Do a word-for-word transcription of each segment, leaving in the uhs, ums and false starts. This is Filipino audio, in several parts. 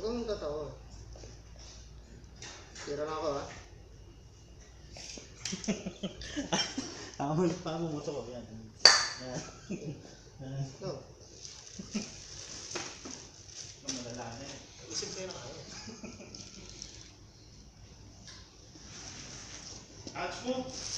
kang tatawa. Tira na ako ha. Ako mo pa mo mo to yan. No. Malala na eh. Isip kayo na kayo. Ouch mo!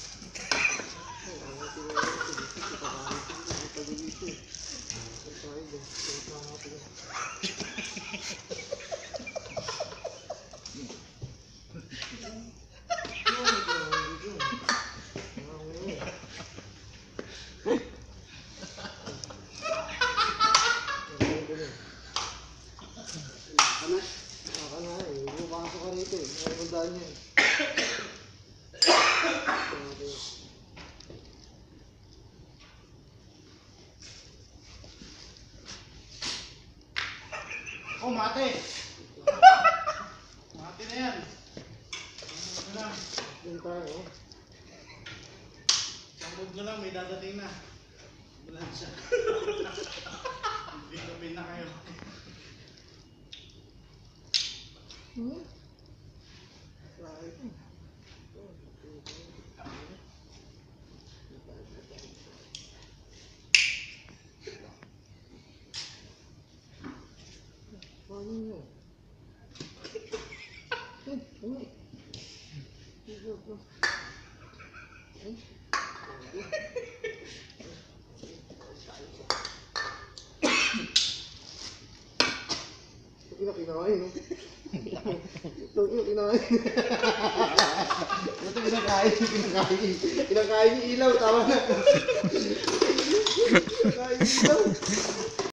Oh, mate! Mate na yan. Sambog na lang. Yung tayo. Sambog na lang, may dadating na. Ambulansya. Hindi kami na kayo. Hmm? Ano yun? Eh, ano? Ito kinakain, no? Ito kinakain. Ito kinakain, kinakain. Kinakain yung ilaw, tama na. Kinakain yung ilaw.